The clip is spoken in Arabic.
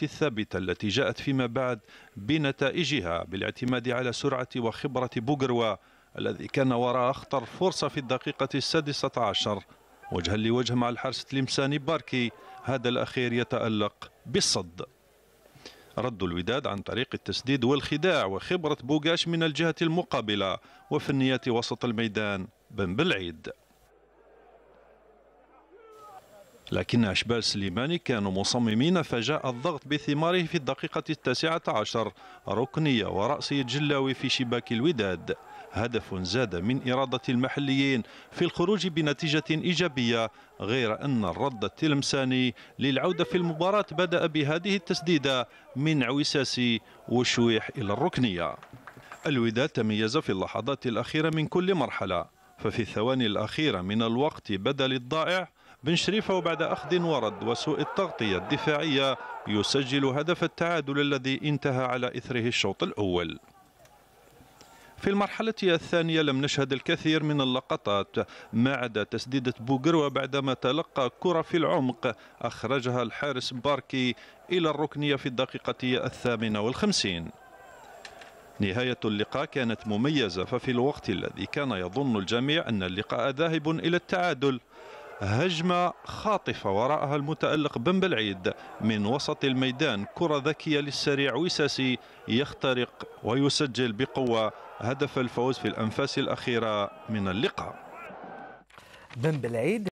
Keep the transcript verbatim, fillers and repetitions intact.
الثابتة التي جاءت فيما بعد بنتائجها بالاعتماد على سرعة وخبرة بوغروا الذي كان وراء أخطر فرصة في الدقيقة السادسة عشر وجها لوجه مع الحارس التلمساني باركي، هذا الأخير يتألق بالصد. رد الوداد عن طريق التسديد والخداع وخبرة بوغاش من الجهة المقابلة وفنيات وسط الميدان بن بالعيد. لكن أشبال سليماني كانوا مصممين فجاء الضغط بثماره في الدقيقة التاسعة عشر، ركنية ورأسية جلاوي في شباك الوداد، هدف زاد من إرادة المحليين في الخروج بنتيجة إيجابية، غير أن الرد التلمساني للعودة في المباراة بدأ بهذه التسديدة من عويساسي وشويح إلى الركنية. الوداد تميز في اللحظات الأخيرة من كل مرحلة، ففي الثواني الأخيرة من الوقت بدل الضائع بن شريفة وبعد أخذ ورد وسوء التغطية الدفاعية يسجل هدف التعادل الذي انتهى على إثره الشوط الأول. في المرحلة الثانية لم نشهد الكثير من اللقطات ما عدا تسديدة بوغروا بعدما تلقى كرة في العمق أخرجها الحارس باركي إلى الركنية في الدقيقة الثامنة والخمسين. نهاية اللقاء كانت مميزة، ففي الوقت الذي كان يظن الجميع أن اللقاء ذاهب إلى التعادل هجمة خاطفة وراءها المتألق بن بالعيد من وسط الميدان، كرة ذكية للسريع وساسي يخترق ويسجل بقوة هدف الفوز في الأنفاس الأخيرة من اللقاء. بن بالعيد